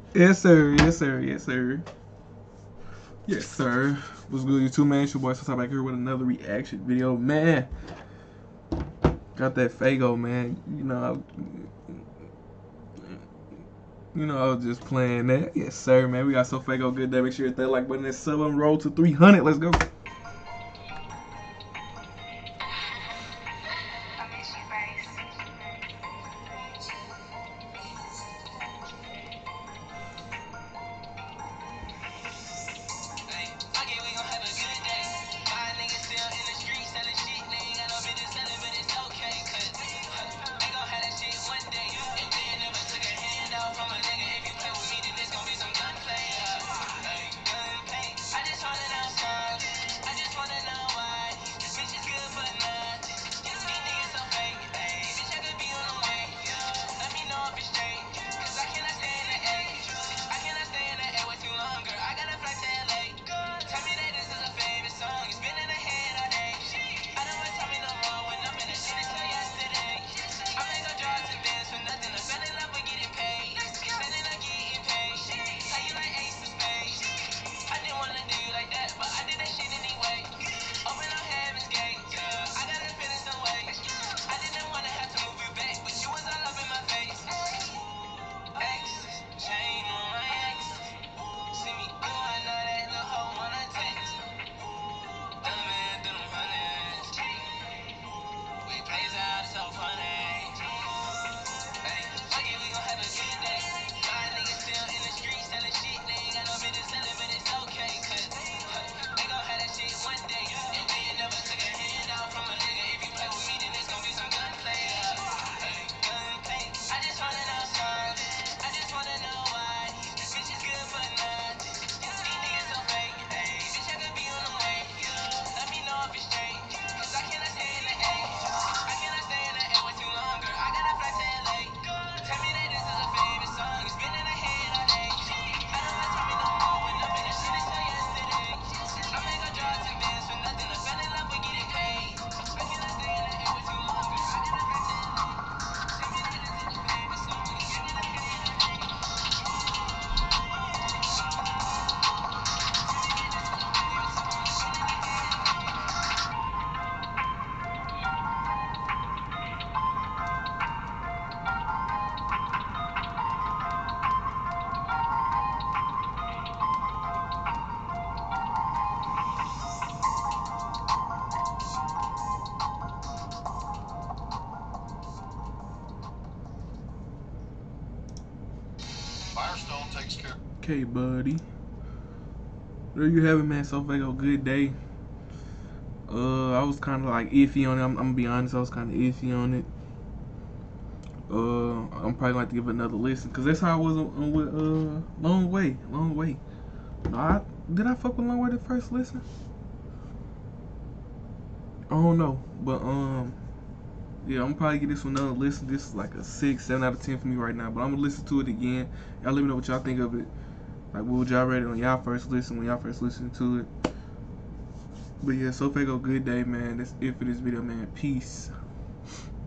Yes, sir. Yes, sir. Yes, sir. Yes, sir. What's good, YouTube, man? It's your boy Sasa back here with another reaction video, man. Got that Fago, man. I was just playing that. Yes, sir, man. We got so Fago good day. Make sure you hit that like button and sub and roll to 300. Let's go. Firestone takes care. Okay, buddy. There you have it, man. So Fago, good day. I was kind of like iffy on it. I'm gonna be honest. I was kind of iffy on it. I'm probably like to give it another listen because that's how I was with Long Way. Long Way. No, did I fuck with Long Way the first listen? I don't know, but yeah, I'm probably give this one another listen. This is like a 6, 7 out of 10 for me right now. But I'm gonna listen to it again. Y'all let me know what y'all think of it. Like, what would y'all rate it on y'all first listen when y'all first listened to it? But yeah, so Fago, good day, man. That's it for this video, man. Peace.